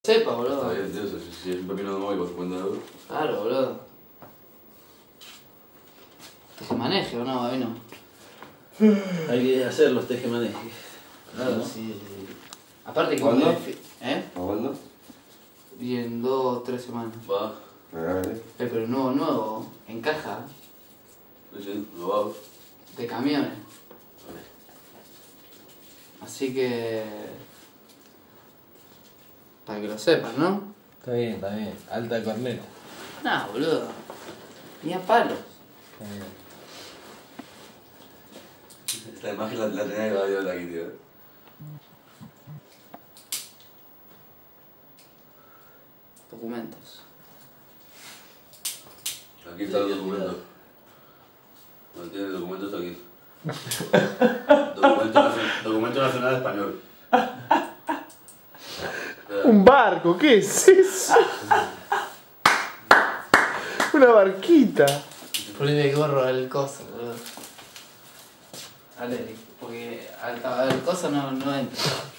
Sepa, boludo. Está bien, tío, si es un pepino nuevo y por 50 euros. Claro, boludo. Tejemaneje o no, no. Hay que hacer los tejemanejes. Claro, ¿No? sí. Aparte que... ¿Cuándo? ¿Eh? ¿Cuándo? Y en 2 o 3 semanas. Va, Pero nuevo, en caja, sí, lo va. de camiones. Así que... Para que lo sepas, ¿no? Está bien, está bien. Alta corneta. Nah, boludo. Ni a palos. Está bien. Esta imagen la tenía que grabar yo de aquí, tío. Documentos. Aquí está el documento. No tiene el documento, está aquí. Documento Nacional Español. Un barco, ¿qué es eso? Una barquita. Ponle el gorro al coso, boludo. Al Eric, porque al coso no entra.